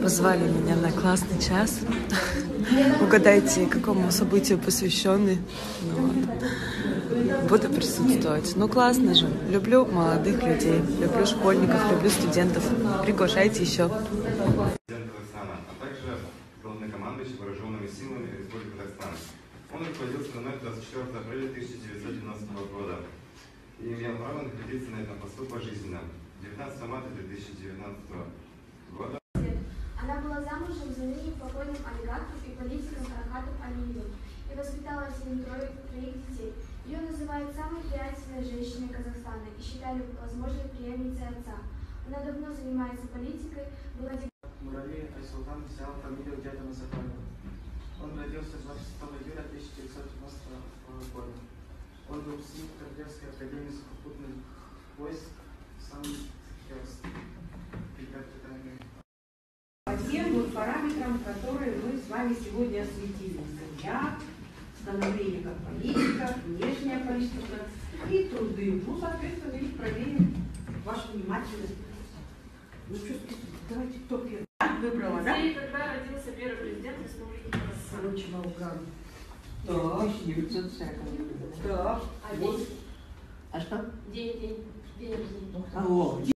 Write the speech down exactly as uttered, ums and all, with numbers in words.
Позвали меня на классный час. Угадайте, какому событию посвященный. Ну, вот. Буду присутствовать. Ну, классно же. Люблю молодых людей, люблю школьников, люблю студентов. Приглашайте еще. А также главнокомандующий вооруженными силами Республики Казахстан. Он руководил страной двадцать четвёртого апреля тысяча девятьсот девяностого года и имел право находиться на этом посту пожизненно. девятнадцатого марта две тысячи девятнадцатого года. Она была замужем за ныне покойным олигархом и политиком Карахатом Алиевым и воспитала с ним троих детей. Ее называют самой влиятельной женщиной Казахстана и считали возможной преемницей отца. Она давно занимается политикой, была Муравей Айсултан взял фамилию деда Назарбаева. Он родился двадцать шестого июля тысяча девятьсот девяностого года. Он был сын Королевской академии сухопутных войск, сам По тем вот параметрам, которые мы с вами сегодня осветили. Семья, становление как политика, внешняя политика и труды. Ну, соответственно, их проверим вашу внимательность. Ну что, давайте кто первый выбрала, да? И когда родился первый президент Республики Казахстан? Короче, Волган. Да, тысяча девятьсот сороковой год. Да. А день? А что? День, день, день рождения. А, о,